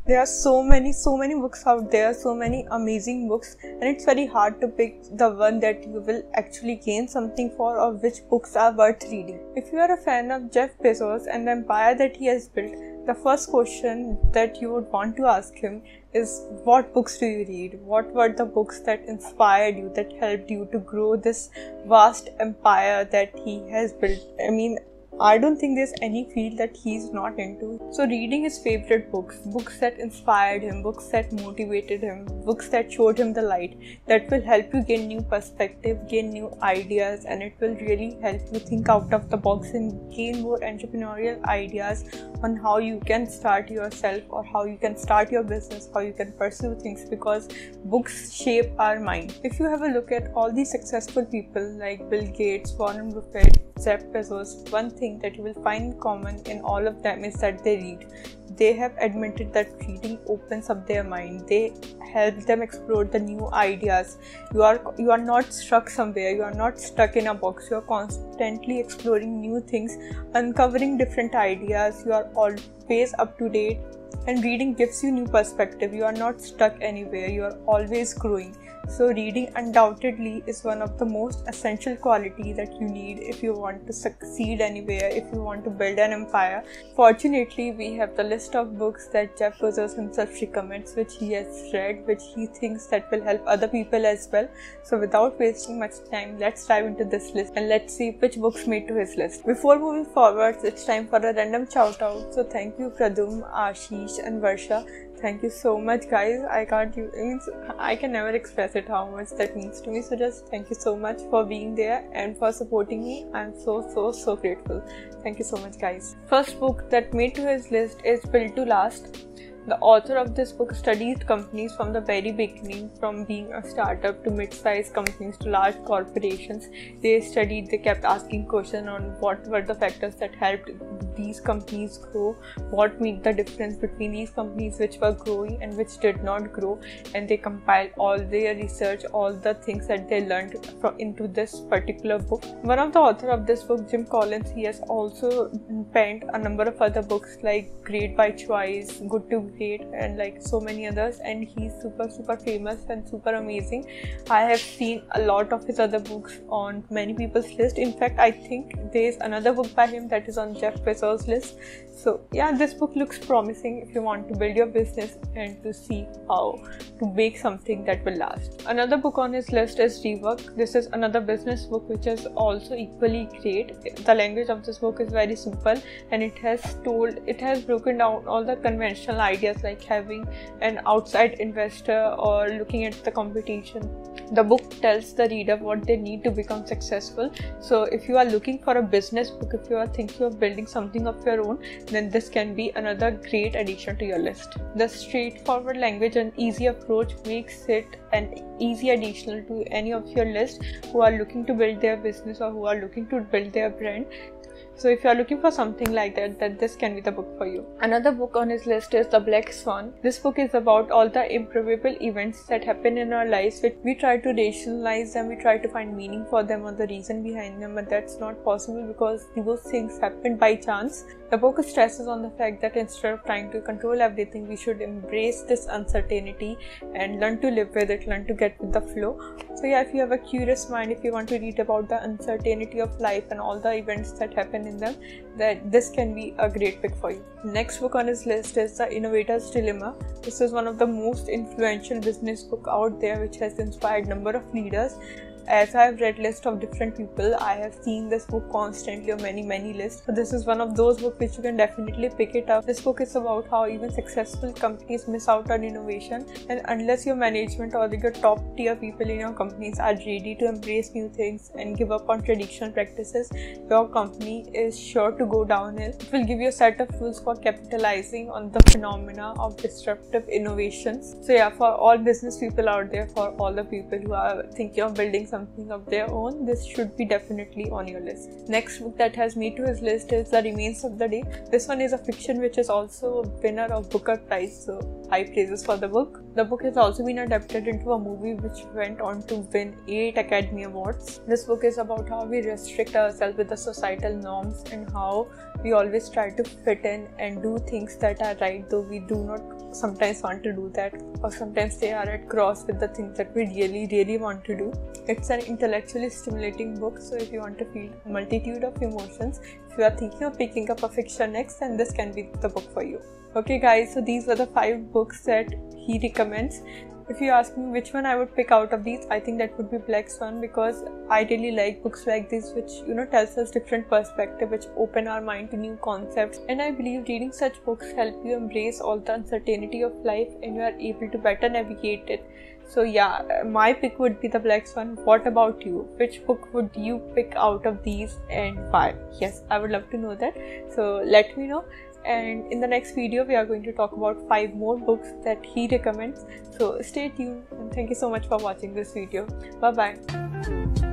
There are so many books out there, so many amazing books, and it's very hard to pick the one that you will actually gain something for, or which books are worth reading. If you are a fan of Jeff Bezos and the empire that he has built, the first question that you would want to ask him is, what books do you read? What were the books that inspired you, that helped you to grow this vast empire that he has built? I don't think there's any field that he's not into. So reading his favorite books, books that inspired him, books that motivated him, books that showed him the light, that will help you gain new perspective, gain new ideas, and it will really help you think out of the box and gain more entrepreneurial ideas on how you can start yourself, or how you can start your business, how you can pursue things, because books shape our mind. If you have a look at all these successful people like Bill Gates, Warren Buffett, Jeff Bezos, one thing that you will find common in all of them is that they read. They have admitted that reading opens up their mind. They help them explore the new ideas. You are not stuck somewhere. You are not stuck in a box. You are constantly exploring new things, uncovering different ideas. You are always up to date, and reading gives you new perspective. You are not stuck anywhere. You are always growing. So reading undoubtedly is one of the most essential qualities that you need if you want to succeed anywhere, if you want to build an empire. Fortunately, we have the list of books that Jeff Bezos himself recommends, which he has read, which he thinks that will help other people as well. So without wasting much time, let's dive into this list and let's see which books made to his list. Before moving forward, it's time for a random shout out. So thank you Pradum, Ashish and Varsha. Thank you so much, guys. I can never express it how much that means to me. So just thank you so much for being there and for supporting me. I'm so grateful. Thank you so much, guys. First book that made to his list is Built to Last. The author of this book studied companies from the very beginning, from being a startup to mid-sized companies to large corporations. They kept asking questions on what were the factors that helped these companies grow, what made the difference between these companies which were growing and which did not grow, and they compiled all their research, all the things that they learned into this particular book. One of the author of this book, Jim Collins, he has also penned a number of other books like Great by Choice, Good to Great, and like so many others, and he's super famous and super amazing. I have seen a lot of his other books on many people's list. In fact, I think there's another book by him that is on Jeff Bezos' list. So yeah, this book looks promising if you want to build your business and to see how to make something that will last. Another book on his list is Rework. This is another business book which is also equally great. The language of this book is very simple, and it has broken down all the conventional ideas like having an outside investor or looking at the competition. The book tells the reader what they need to become successful. So if you are looking for a business book, if you are thinking of building something of your own, then this can be another great addition to your list. The straightforward language and easy approach makes it an easy addition to any of your list who are looking to build their business or who are looking to build their brand. So if you are looking for something like that, then this can be the book for you. Another book on his list is The Black Swan. This book is about all the improbable events that happen in our lives. We try to rationalize them, we try to find meaning for them or the reason behind them, but that's not possible because those things happen by chance. The book stresses on the fact that instead of trying to control everything, we should embrace this uncertainty and learn to live with it, learn to get with the flow. So yeah, if you have a curious mind, if you want to read about the uncertainty of life and all the events that happen in them, that this can be a great pick for you. Next book on his list is The Innovator's Dilemma. This is one of the most influential business book out there, which has inspired number of leaders. As I have read list of different people, I have seen this book constantly on many lists. So this is one of those books which you can definitely pick it up. This book is about how even successful companies miss out on innovation, and unless your management or your top tier people in your companies are ready to embrace new things and give up on traditional practices, your company is sure to go downhill. It will give you a set of tools for capitalizing on the phenomena of disruptive innovations. So yeah, for all business people out there, for all the people who are thinking of building something of their own, this should be definitely on your list. Next book that has made to his list is The Remains of the Day. This one is a fiction which is also a winner of Booker Prize, so high praises for the book. The book has also been adapted into a movie which went on to win 8 Academy Awards. This book is about how we restrict ourselves with the societal norms and how we always try to fit in and do things that are right, though we do not sometimes want to do that, or sometimes they are at cross with the things that we really want to do. It's an intellectually stimulating book, so if you want to feel a multitude of emotions, if you are thinking of picking up a fiction next, then this can be the book for you. Okay guys, so these were the 5 books that he recommends. If you ask me which one I would pick out of these, I think that would be Black Swan, because I really like books like this which tells us different perspective, which open our mind to new concepts, and I believe reading such books help you embrace all the uncertainty of life and you are able to better navigate it. So yeah, my pick would be the Black Swan. What about you? Which book would you pick out of these and why? Yes, I would love to know that, so let me know. And in the next video we are going to talk about 5 more books that he recommends, so stay tuned, and thank you so much for watching this video. Bye bye.